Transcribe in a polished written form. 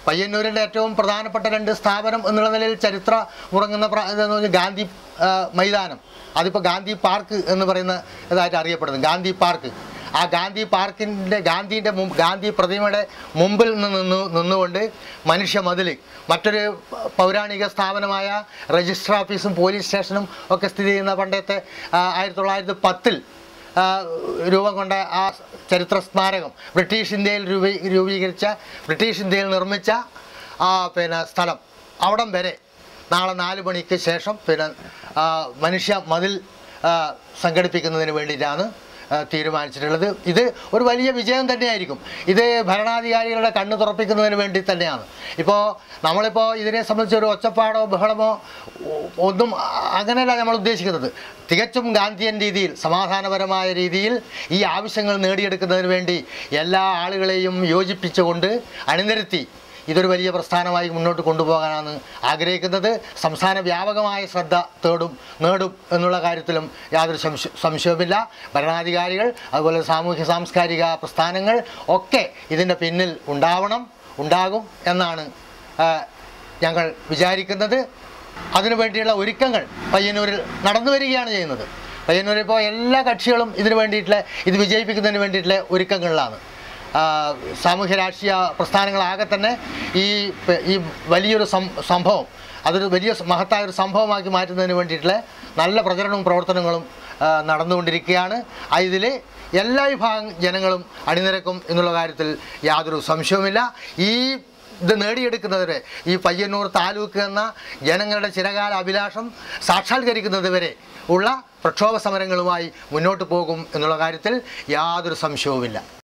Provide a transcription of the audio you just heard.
പയ്യന്നൂരിൻ്റെ ഏറ്റവും പ്രധാനപ്പെട്ട 2 സ്ഥാപനം എന്നുള്ള നിലയിൽ ചരിത്ര ഉറങ്ങുന്ന ഇതെന്ന് പറഞ്ഞാൽ ഗാന്ധി മൈതാനം, അതിപ്പോൾ ഗാന്ധി പാർക്ക് എന്ന് പറയുന്ന ഇതായിട്ട് അറിയപ്പെടുന്നു. ഗാന്ധി പാർക്ക്, ആ ഗാന്ധി പാർക്കിൻ്റെ ഗാന്ധി പ്രതിമയുടെ മുമ്പിൽ നിന്നുകൊണ്ട് മനുഷ്യ മതിൽ, മറ്റൊരു പൗരാണിക സ്ഥാപനമായ രജിസ്റ്റർ ഓഫീസും പോലീസ് സ്റ്റേഷനും ഒക്കെ സ്ഥിതി ചെയ്യുന്ന പണ്ടത്തെ 1910 രൂപം കൊണ്ട ആ ചരിത്ര സ്മാരകം, ബ്രിട്ടീഷ് ഇന്ത്യയിൽ നിർമ്മിച്ച സ്ഥലം, അവിടം വരെ നാളെ 4 മണിക്ക് ശേഷം മനുഷ്യ മതിൽ സംഘടിപ്പിക്കുന്നതിന് വേണ്ടിയിട്ടാണ് തീരുമാനിച്ചിട്ടുള്ളത്. ഇത് ഒരു വലിയ വിജയം തന്നെയായിരിക്കും. ഇത് ഭരണാധികാരികളുടെ കണ്ണ് തുറപ്പിക്കുന്നതിന് വേണ്ടി തന്നെയാണ്. നമ്മളിപ്പോൾ ഇതിനെ സംബന്ധിച്ച് ഒരു ഒച്ചപ്പാടോ ബഹളമോ ഒന്നും അങ്ങനെയല്ല നമ്മൾ ഉദ്ദേശിക്കുന്നത്. തികച്ചും ഗാന്ധിയൻ രീതിയിൽ, സമാധാനപരമായ രീതിയിൽ ഈ ആവശ്യങ്ങൾ നേടിയെടുക്കുന്നതിന് വേണ്ടി എല്ലാ ആളുകളെയും യോജിപ്പിച്ചുകൊണ്ട് അണിനിരത്തി ഇതൊരു വലിയ പ്രസ്ഥാനമായി മുന്നോട്ട് കൊണ്ടുപോകാനാണ് ആഗ്രഹിക്കുന്നത്. സംസ്ഥാന വ്യാപകമായ ശ്രദ്ധ നേടും എന്നുള്ള കാര്യത്തിലും യാതൊരു സംശയവുമില്ല. ഭരണാധികാരികൾ, അതുപോലെ സാമൂഹ്യ സാംസ്കാരിക പ്രസ്ഥാനങ്ങൾ ഒക്കെ ഇതിൻ്റെ പിന്നിൽ ഉണ്ടാകും എന്നാണ് ഞങ്ങൾ വിചാരിക്കുന്നത്. അതിനുവേണ്ടിയുള്ള ഒരുക്കങ്ങൾ പയ്യന്നൂരിൽ നടന്നു വരികയാണ് ചെയ്യുന്നത്. പയ്യന്നൂരിൽ ഇപ്പോൾ എല്ലാ കക്ഷികളും ഇത് വിജയിപ്പിക്കുന്നതിന് വേണ്ടിയിട്ടുള്ള ഒരുക്കങ്ങളിലാണ്. സാമൂഹ്യ രാഷ്ട്രീയ പ്രസ്ഥാനങ്ങളാകെ തന്നെ ഈ വലിയൊരു സംഭവം അതൊരു വലിയ മഹത്തായൊരു സംഭവമാക്കി മാറ്റുന്നതിന് വേണ്ടിയിട്ടുള്ള നല്ല പ്രചരണവും പ്രവർത്തനങ്ങളും നടന്നുകൊണ്ടിരിക്കുകയാണ്. ഇതിൽ എല്ലാ വിഭാഗം ജനങ്ങളും അണിനിരക്കും എന്നുള്ള കാര്യത്തിൽ യാതൊരു സംശയവുമില്ല. ഇത് നേടിയെടുക്കുന്നതുവരെ, ഈ പയ്യന്നൂർ താലൂക്ക് എന്ന ജനങ്ങളുടെ ചിരകാല അഭിലാഷം സാക്ഷാത്കരിക്കുന്നതുവരെ ഉള്ള പ്രക്ഷോഭ സമരങ്ങളുമായി മുന്നോട്ട് പോകും എന്നുള്ള കാര്യത്തിൽ യാതൊരു സംശയവുമില്ല.